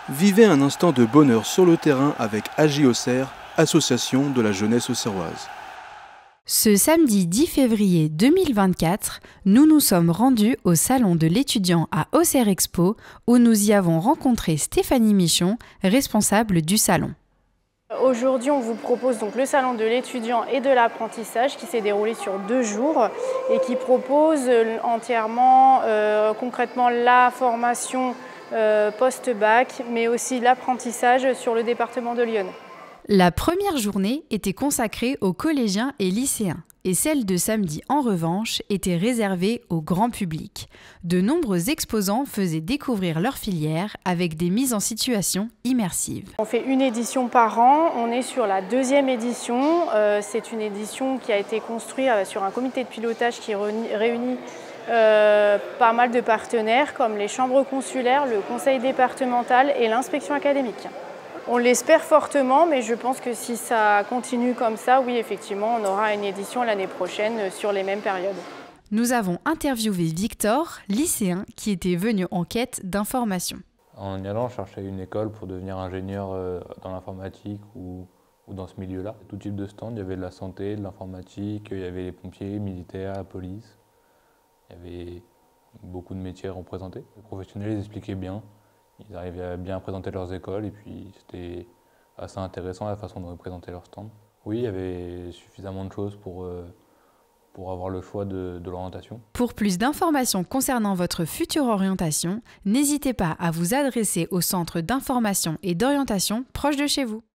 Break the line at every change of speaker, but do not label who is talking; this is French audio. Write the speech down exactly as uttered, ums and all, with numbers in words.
Vivez un instant de bonheur sur le terrain avec A J Auxerre, association de la jeunesse auxerroise.
Ce samedi dix février deux mille vingt-quatre, nous nous sommes rendus au salon de l'étudiant à Auxerre Expo où nous y avons rencontré Stéphanie Michon, responsable du salon.
Aujourd'hui, on vous propose donc le salon de l'étudiant et de l'apprentissage qui s'est déroulé sur deux jours et qui propose entièrement, euh, concrètement, la formation euh, post-bac, mais aussi l'apprentissage sur le département de l'Yonne.
La première journée était consacrée aux collégiens et lycéens et celle de samedi, en revanche, était réservée au grand public. De nombreux exposants faisaient découvrir leur filière avec des mises en situation immersives.
On fait une édition par an, on est sur la deuxième édition. Euh, c'est une édition qui a été construite euh, sur un comité de pilotage qui réunit euh, pas mal de partenaires comme les chambres consulaires, le conseil départemental et l'inspection académique. On l'espère fortement, mais je pense que si ça continue comme ça, oui, effectivement, on aura une édition l'année prochaine sur les mêmes périodes.
Nous avons interviewé Victor, lycéen, qui était venu en quête d'informations.
En y allant, je cherchais une école pour devenir ingénieur dans l'informatique ou, ou dans ce milieu-là. Tout type de stand, il y avait de la santé, de l'informatique, il y avait les pompiers, militaires, la police. Il y avait beaucoup de métiers représentés. Les professionnels les expliquaient bien. Ils arrivaient à bien présenter leurs écoles et puis c'était assez intéressant la façon de représenter leur stand. Oui, il y avait suffisamment de choses pour, euh, pour avoir le choix de, de l'orientation.
Pour plus d'informations concernant votre future orientation, n'hésitez pas à vous adresser au centre d'information et d'orientation proche de chez vous.